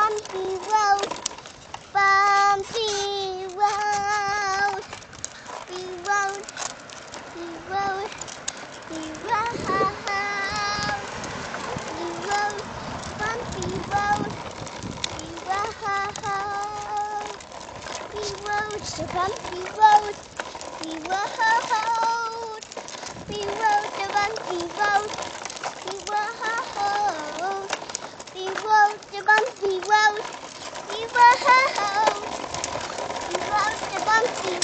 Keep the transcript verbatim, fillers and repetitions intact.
bumpy road, bumpy road, we road, we road, we road, we road, bumpy road, we road, we road, the bumpy road, we road, we road the bumpy road, we road, we road the bumpy road, we road, we road the bumpy